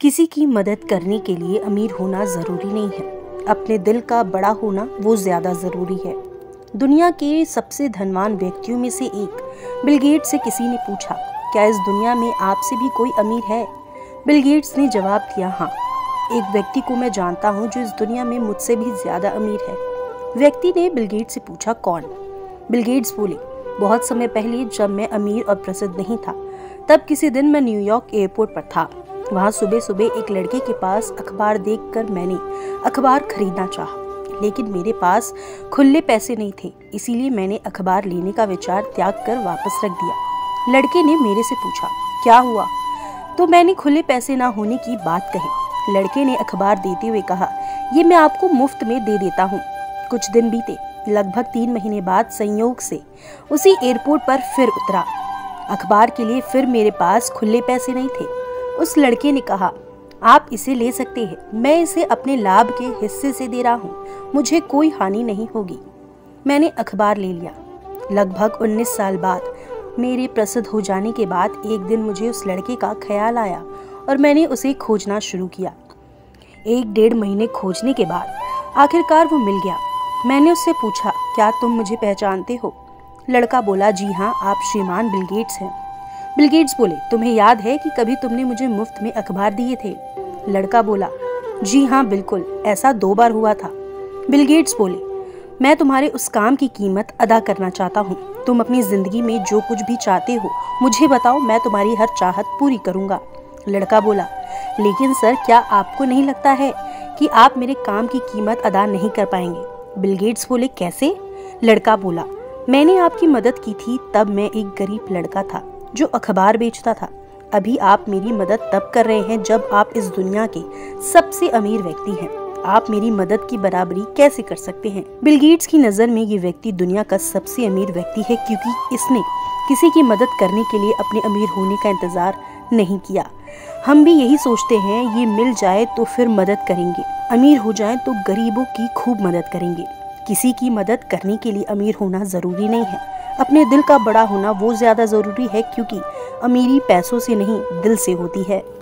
किसी की मदद करने के लिए अमीर होना ज़रूरी नहीं है, अपने दिल का बड़ा होना वो ज़्यादा ज़रूरी है। दुनिया के सबसे धनवान व्यक्तियों में से एक बिल गेट्स से किसी ने पूछा, क्या इस दुनिया में आपसे भी कोई अमीर है? बिल गेट्स ने जवाब दिया, हाँ, एक व्यक्ति को मैं जानता हूँ जो इस दुनिया में मुझसे भी ज़्यादा अमीर है। व्यक्ति ने बिल गेट्स से पूछा, कौन? बिल गेट्स बोले, बहुत समय पहले जब मैं अमीर और प्रसिद्ध नहीं था, तब किसी दिन मैं न्यूयॉर्क एयरपोर्ट पर था। वहाँ सुबह सुबह एक लड़के के पास अखबार देखकर मैंने अखबार खरीदना चाहा, लेकिन मेरे पास खुले पैसे नहीं थे, इसीलिए मैंने अखबार लेने का विचार त्याग कर वापस रख दिया। लड़के ने मेरे से पूछा, क्या हुआ? तो मैंने खुले पैसे ना होने की बात कही। लड़के ने अखबार देते हुए कहा, ये मैं आपको मुफ्त में दे देता हूँ। कुछ दिन बीते, लगभग 3 महीने बाद संयोग से उसी एयरपोर्ट पर फिर उतरा। अखबार के लिए फिर मेरे पास खुले पैसे नहीं थे। उस लड़के ने कहा, आप इसे ले सकते हैं, मैं इसे अपने लाभ के हिस्से से दे रहा हूँ, मुझे कोई हानि नहीं होगी। मैंने अखबार ले लिया। लगभग 19 साल बाद मेरे प्रसिद्ध हो जाने के बाद एक दिन मुझे उस लड़के का ख्याल आया और मैंने उसे खोजना शुरू किया। 1-1.5 महीने खोजने के बाद आखिरकार वो मिल गया। मैंने उससे पूछा, क्या तुम मुझे पहचानते हो? लड़का बोला, जी हाँ, आप श्रीमान बिल गेट्स हैं। बिल गेट्स बोले, तुम्हें याद है कि कभी तुमने मुझे मुफ्त में अखबार दिए थे? लड़का बोला, जी हाँ बिल्कुल, ऐसा 2 बार हुआ था। बिल गेट्स बोले, मैं तुम्हारे उस काम की कीमत अदा करना चाहता हूँ। तुम अपनी जिंदगी में जो कुछ भी चाहते हो मुझे बताओ, मैं तुम्हारी हर चाहत पूरी करूँगा। लड़का बोला, लेकिन सर, क्या आपको नहीं लगता है कि आप मेरे काम की कीमत अदा नहीं कर पाएंगे? बिल गेट्स बोले, कैसे? लड़का बोला, मैंने आपकी मदद की थी तब मैं एक गरीब लड़का था जो अखबार बेचता था। अभी आप मेरी मदद तब कर रहे हैं जब आप इस दुनिया के सबसे अमीर व्यक्ति हैं। आप मेरी मदद की बराबरी कैसे कर सकते हैं? बिल गेट्स की नज़र में ये व्यक्ति दुनिया का सबसे अमीर व्यक्ति है, क्योंकि इसने किसी की मदद करने के लिए अपने अमीर होने का इंतजार नहीं किया। हम भी यही सोचते हैं, ये मिल जाए तो फिर मदद करेंगे, अमीर हो जाए तो गरीबों की खूब मदद करेंगे। किसी की मदद करने के लिए अमीर होना ज़रूरी नहीं है, अपने दिल का बड़ा होना वो ज़्यादा ज़रूरी है, क्योंकि अमीरी पैसों से नहीं, दिल से होती है।